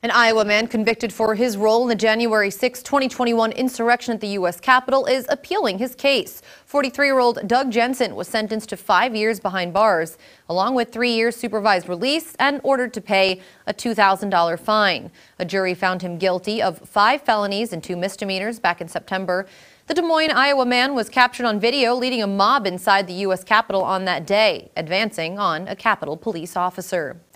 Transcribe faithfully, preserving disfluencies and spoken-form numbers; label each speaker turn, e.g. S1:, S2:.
S1: An Iowa man convicted for his role in the January sixth, twenty twenty-one insurrection at the U S Capitol is appealing his case. forty-three-year-old Doug Jensen was sentenced to five years behind bars, along with three years supervised release and ordered to pay a two thousand dollar fine. A jury found him guilty of five felonies and two misdemeanors back in September. The Des Moines, Iowa man was captured on video leading a mob inside the U S Capitol on that day, advancing on a Capitol police officer.